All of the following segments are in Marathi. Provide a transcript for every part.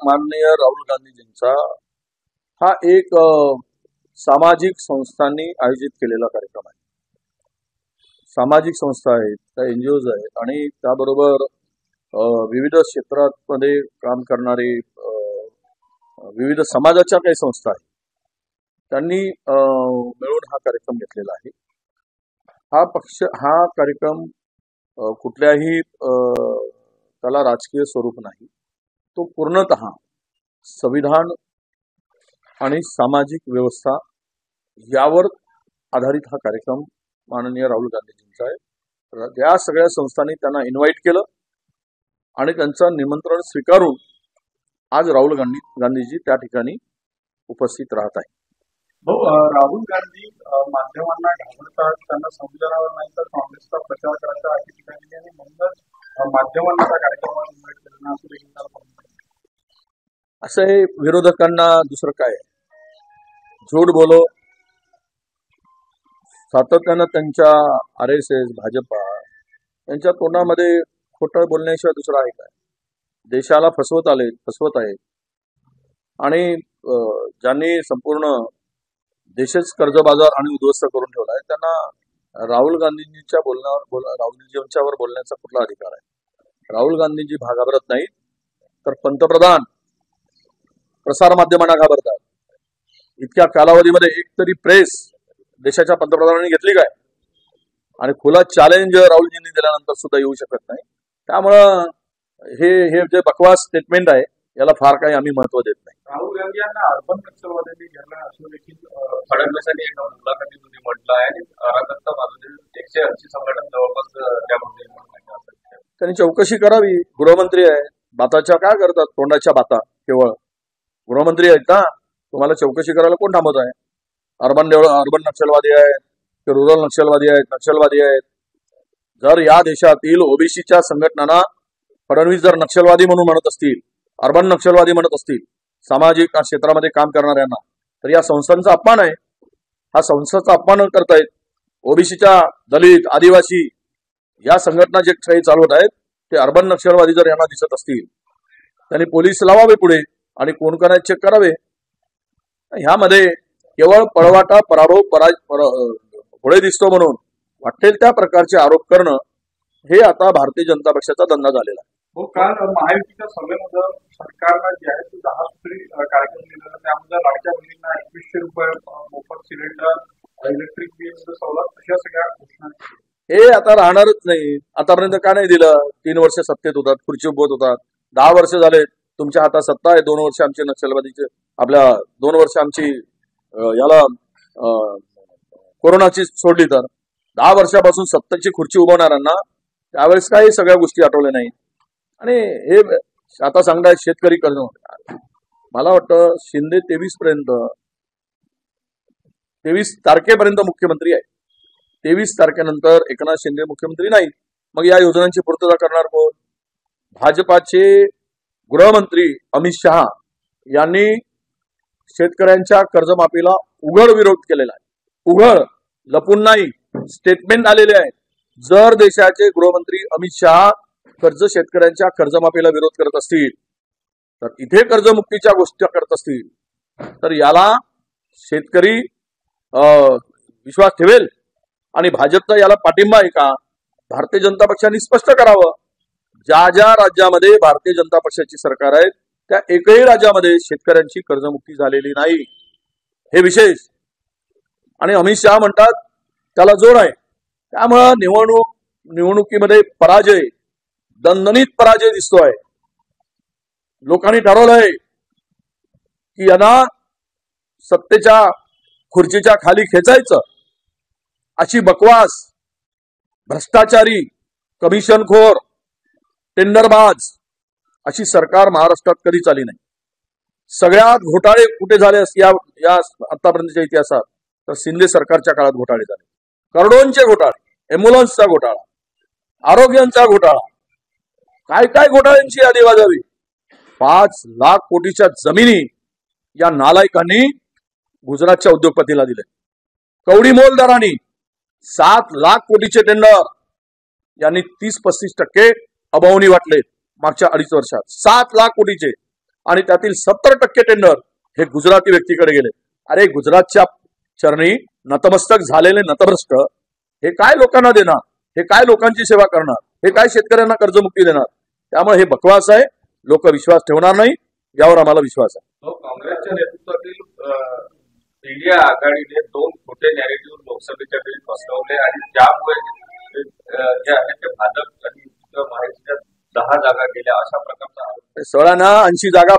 माननीय राहुल गांधीजींचा हा एक सामाजिक संस्थांनी आयोजित केलेला कार्यक्रम आहे। सामाजिक संस्था आहेत, त्या एनजीओज आहेत आणि त्याबरोबर विविध क्षेत्रांमध्ये काम करणारे विविध समाजाच्या काही संस्था आहेत, त्यांनी मिळून हा कार्यक्रम घेतलेला आहे। हा कार्यक्रम कुठल्याही त्याला राजकीय स्वरूप नाही, तो पूर्णतः संविधान आणि सामाजिक व्यवस्था यावर आधारित हा कार्यक्रम माननीय राहुल गांधीजींचा आहे। या सगळ्या संस्थांनी त्यांना इन्व्हाइट केलं आणि त्यांचं निमंत्रण स्वीकारून आज राहुल गांधीजी त्या ठिकाणी उपस्थित राहत आहेत। राहुल गांधी माध्यमांना घाबरतात, त्यांना संविधानावर नाही तर काँग्रेसचा प्रचार करायचा अशी ठिकाणी आणि म्हणूनच माध्यमांना त्या कार्यक्रमात इन्व्हाइट करणं असं देखील असं हे विरोधकांना दुसरं काय, झूट बोलो, सातत्यानं त्यांच्या RSS भाजपा यांच्या तोंडामध्ये खोटं बोलण्याशिवाय दुसरं आहे काय? देशाला फसवत आहेत आणि ज्यांनी संपूर्ण देशच कर्जबाजार आणि उद्ध्वस्त करून ठेवला आहे त्यांना राहुल गांधींच्या राहुलजींच्यावर बोलण्याचा कुठला अधिकार आहे? राहुल गांधीजी घाबरत नाहीत, तर पंतप्रधान प्रसार माध्यमांना घाबरतात। इतक्या कालावधीमध्ये एक तरी प्रेस देशाच्या पंतप्रधानांनी घेतली काय? आणि खुला चॅलेंज राहुलजींनी दिल्यानंतर सुद्धा येऊ शकत नाही। त्यामुळं हे जे बकवास स्टेटमेंट आहे याला फार काही आम्ही महत्व देत नाही। राहुल गांधी यांना अर्बन नक्षलवाद्यांनी घेतला असं देखील फडणवीसांनी एका मुलाखतीमध्ये म्हटलं आहे आणि अराजकता बाजूने 180 संघटन जवळपास त्यामध्ये त्यांनी चौकशी करावी। गृहमंत्री आहे, बाताच्या काय करतात? तोंडाच्या बाता केवळ गृहमंत्री आहेत ना, तुम्हाला चौकशी करायला कोण थांबवत आहे? अर्बन नक्षलवादी आहेत ते रुरल नक्षलवादी आहेत। जर या देशातील ओबीसीच्या संघटनांना फडणवीस जर नक्षलवादी म्हणून म्हणत असतील, अर्बन नक्षलवादी म्हणत असतील, सामाजिक क्षेत्रामध्ये काम करणाऱ्यांना, तर या संस्थांचा अपमान आहे। हा संस्थांचा अपमान करतायत। ओबीसीच्या दलित आदिवासी या संघटना जे काही चालवत आहेत ते अर्बन नक्षलवादी जर यांना दिसत असतील, त्यांनी पोलीस लावावे पुढे आणि कोण कोण चेक करावे। ह्यामध्ये केवळ पळवाटा पराभव पुढे दिसतो म्हणून वाटेल त्या प्रकारचे आरोप करणं हे आता भारतीय जनता पक्षाचा धंदा झालेला आहे। काल महायुतीच्या सभेमध्ये सरकारनं जे आहे ते 10 सूत्री कार्यक्रम दिलेला, त्यामध्ये लाडक्या बहिणींना 2100 रुपये मोफत सिलेंडर, इलेक्ट्रिक बिल सवलत अशा सगळ्या घोषणा हे आता राहणारच नाही। आतापर्यंत का नाही दिलं? 3 वर्ष सत्तेत होतात, खुर्ची उभवत होतात, 10 वर्ष झाले तुमच्या हातात सत्ता आहे। 2 वर्ष आमचे नक्षलवादीचे 2 वर्ष आमची याला कोरोनाची सोडली तर 10 वर्षापासून सत्तेची खुर्ची उभवणाऱ्यांना त्यावेळेस काही सगळ्या गोष्टी आठवल्या नाही। आणि हे आता सांगताय शेतकरी कर्ज, मला वाटतं शिंदे 23 तारखेपर्यंत मुख्यमंत्री आहे। 23 तारखेनंतर एकनाथ शिंदे मुख्यमंत्री नाही, मग या योजनांची पूर्तता करणार कोण? भाजपाचे गृहमंत्री अमित शहा यांनी शेतकऱ्यांच्या कर्जमाफीला उघड विरोध केलेला आहे। उघड, लपून नाही, स्टेटमेंट आलेले आहे। जर देशाचे गृहमंत्री अमित शहा शेतकऱ्यांच्या कर्जमाफीला विरोध करत असतील, तर इथे कर्जमुक्तीच्या गोष्टी करत असतील, तर याला शेतकरी विश्वास ठेवेल आणि भाजपचा याला पाठिंबा आहे का? भारतीय जनता पक्षाने स्पष्ट करावं। ज्या राज्यामध्ये भारतीय जनता पक्षाची सरकार आहे त्या एकही राज्यामध्ये शेतकऱ्यांची कर्जमुक्ती झालेली नाही, हे विशेष। आणि अमित शहा म्हणतात त्याला जोर आहे। त्यामुळं निवडणुकीमध्ये पराजय, दणदणीत पराजय दिसतोय। लोकांनी ठरवलंय की यांना सत्तेच्या खुर्चीच्या खाली खेचायचं। अशी बकवास, भ्रष्टाचारी, कमिशनखोर, टेंडरबाज अशी सरकार महाराष्ट्रात कधीच आली नाही। सगळ्यात घोटाळे कुठे झाले या आतापर्यंतच्या इतिहासात, तर शिंदे सरकारच्या काळात घोटाळे झाले। करोडोंचे घोटाळे, एम्ब्युलन्सचा घोटाळा, आरोग्यांचा घोटाळा, काय घोटाळ्यांची यादी वाजावी। 5 लाख कोटीच्या जमिनी या नालायकांनी गुजरातच्या उद्योगपतीला दिले। कवडी मोलदारांनी 7 लाख कोटीचे टेंडर यांनी 30-35% अभावनी वाटले मागच्या 2.5 वर्षात। 7 लाख कोटीचे आणि त्यातील 70% टेंडर हे गुजराती व्यक्तीकडे गेले. अरे गुजरातच्या चरणी नतमस्तक झालेले नतभ्रष्ट हे काय लोकांना देणार, हे काय लोकांची सेवा करणार, हे काय शेतकऱ्यांना कर्जमुक्ती देणार. त्यामुळे हे बकवास आहे, लोक विश्वास ठेवणार नाही, यावर आम्हाला विश्वास आहे. काँग्रेसच्या नेतृत्वातील इंडिया आघाडीने 2 खोटे नॅरेटिव्ह लोकसभेच्या वेळी बसवले आणि त्यामुळे जे आहे ते भाजप आणि महायुतीच्या 10 जागा गेल्या अशा प्रकारचा 80 जागा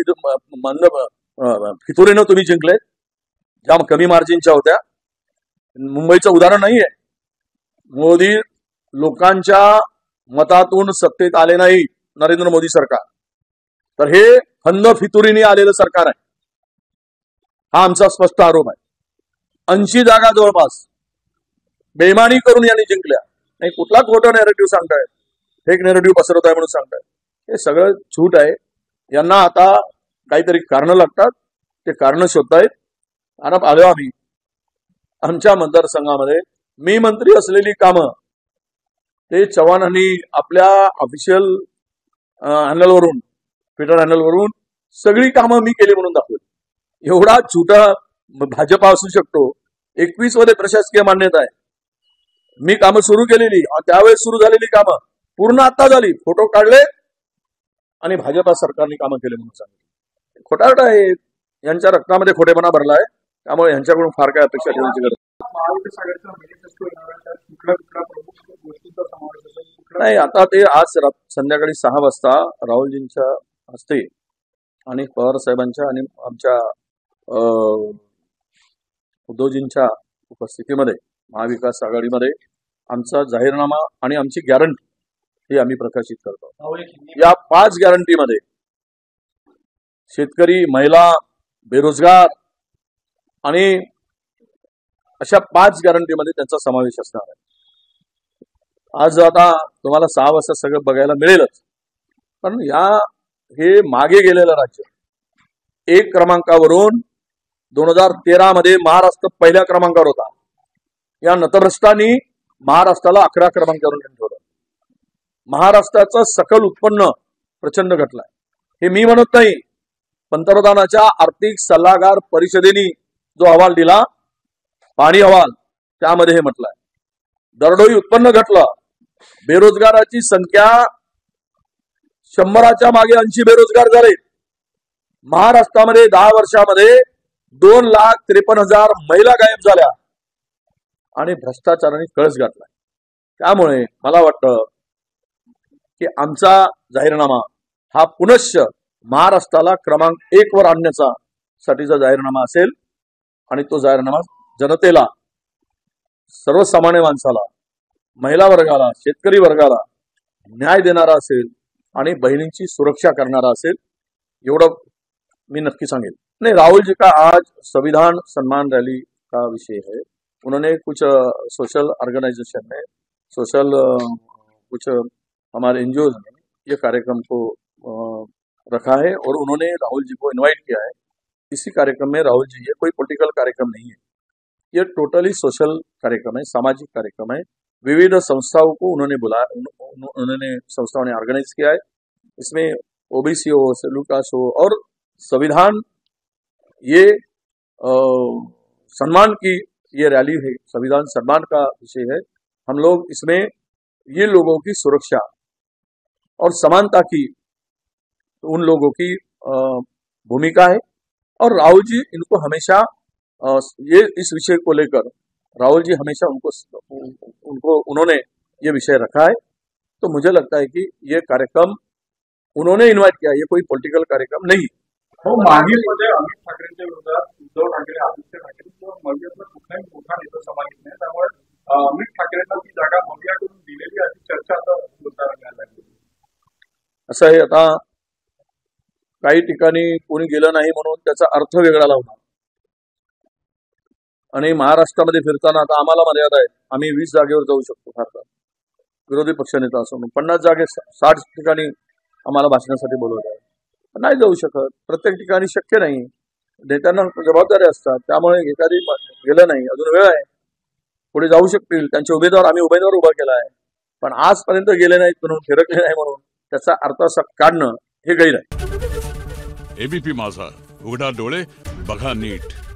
फितुरीनं तुम्ही जिंकले, ज्या कमी मार्जिनच्या होत्या. मुंबईचं उदाहरण नाहीये. मोदी लोकांच्या मतातून सत्तेत आले नाही, नरेंद्र मोदी सरकार, तर हे फंद फितुरीने आलेलं सरकार आहे. हा आमचा स्पष्ट आरोप आहे. 80 जागा जवळपास बेईमानी करून यांनी जिंकल्या. नाही कुठला खोटं नॅरेटिव्ह सांगताय, फेक नॅरेटिव्ह पसरवत आहे म्हणून सांगताय, हे सगळं झूट आहे. यांना आता काहीतरी कारणं लागतात, ते कारणं शोधतायत. आणि आलो आम्ही आमच्या मतदारसंघामध्ये मी मंत्री असलेली कामं ते चव्हाणांनी आपल्या ऑफिशियल हँडलवरून, ट्विटर हँडलवरून सगळी कामं मी केली म्हणून दाखवली. एवढा झुटा भाजपा असू शकतो. 21 मध्ये प्रशासकीय मान्यता आहे. मी कामं सुरू केलेली, त्यावेळेस सुरू झालेली कामं पूर्ण आता झाली, फोटो काढले आणि भाजपा सरकारने कामं केले म्हणून सांगितले. खोटारडा आहे, यांच्या रक्तामध्ये खोटेपणा भरलाय. त्यामुळे यांच्याकडून फार काय अपेक्षा ठेवण्याची गरज नाही. आता ते आज संध्याकाळी 6 वाजता राहुलजींच्या हस्ते आणि पवार साहेबांच्या आणि आमच्या उद्धवजींच्या उपस्थितीमध्ये महाविकास आघाडीमध्ये आमचा जाहीरनामा आणि आमची गॅरंटी ही आम्ही प्रकाशित करतो. या 5 गॅरंटीमध्ये शेतकरी, महिला, बेरोजगार आणि अशा 5 गॅरंटीमध्ये त्यांचा समावेश असणार आहे. आज आता तुम्हाला 6 वाजता सगळं बघायला मिळेलच, पण हे मागे गेलेलं राज्य 1 क्रमांकावरून 2013 मध्ये महाराष्ट्र पहिल्या क्रमांकावर होता. या नतभ्रष्टांनी महाराष्ट्राला 11 क्रमांकावरून ठेवलं. महाराष्ट्राचं सकल उत्पन्न प्रचंड घटलंय. हे मी म्हणत नाही, पंतप्रधानाच्या आर्थिक सल्लागार परिषदेने जो अहवाल दिला, पाणी अहवाल, त्यामध्ये हे म्हटलंय. दरडोई उत्पन्न घटलं. बेरोजगाराची संख्या 100च्या मागे 80 बेरोजगार झाले. महाराष्ट्रामध्ये 10 वर्षामध्ये 2,53,000 महिला गायब झाल्या आणि भ्रष्टाचाराने कळस घातलाय. त्यामुळे मला वाटतं की आमचा जाहीरनामा हा पुनश्च महाराष्ट्राला क्रमांक 1 वर आणण्याचा साठीचा जाहीरनामा असेल आणि तो जाहीरनामा जनतेला, सर्वसामान्य माणसाला, महिला वर्गाला, शेतकरी वर्गाला न्याय देणारा असेल आणि बहिणींची सुरक्षा करणारा असेल, एवढं मी नक्की सांगेल. नहीं, राहुल जी का आज संविधान सम्मान रैली का विषय है. उन्होंने कुछ सोशल ऑर्गेनाइजेशन में, कुछ हमारे एनजीओ ने ये कार्यक्रम को रखा है और उन्होंने राहुल जी को इनवाइट किया है. इसी कार्यक्रम में राहुल जी, ये कोई पॉलिटिकल कार्यक्रम नहीं है, ये टोटली सोशल कार्यक्रम है, सामाजिक कार्यक्रम है. विविध संस्थाओं को उन्होंने संस्थाओं ने ऑर्गेनाइज किया है. इसमें ओबीसी हो, शेड्यूल कास्ट हो और संविधान, ये सम्मान की ये रैली है, संविधान सम्मान का विषय है. हम लोग इसमें ये लोगों की सुरक्षा और समानता की, उन लोगों की भूमिका है. और राहुल जी इनको हमेशा ये इस विषय को लेकर राहुल जी हमेशा उन्होंने ये विषय रखा है. तो मुझे लगता है कि ये कार्यक्रम उन्होंने इन्वाइट किया, ये कोई पॉलिटिकल कार्यक्रम नहीं. हो, मागील मध्ये अमित ठाकरेंच्या विरोधात उद्धव ठाकरे, आदित्य ठाकरे किंवा मल्ल्यातला कुठलाही मोठा नेता समाविष्ट नाही. त्यामुळे अमित ठाकरेंना ती जागा मल्ल्याकडून दिलेली अशी चर्चा आता होताना मिळायला लागली. असं आहे, आता काही ठिकाणी कोणी गेलं नाही म्हणून त्याचा अर्थ वेगळा लावणार. आणि महाराष्ट्रामध्ये फिरताना आता आम्हाला मर्यादा आहे. आम्ही 20 जागेवर जाऊ शकतो फार तर, विरोधी पक्षनेता असून 50 जागे 60 ठिकाणी आम्हाला भाषणासाठी बोलवलं आहे. नाही जाऊ शकत, प्रत्येक ठिकाणी शक्य नाही. नेत्यांना जबाबदारी असतात. त्यामुळे एखादी गेलं नाही, अजून वेळ आहे, पुढे जाऊ शकतील. त्यांचे आम्ही उमेदवार उभा केला आहे, पण आजपर्यंत गेले नाहीत म्हणून, फिरकले नाही म्हणून त्याचा अर्थ असा काढणं हे गैर आहे. एबीपी माझा, उघडा डोळे बघा नीट.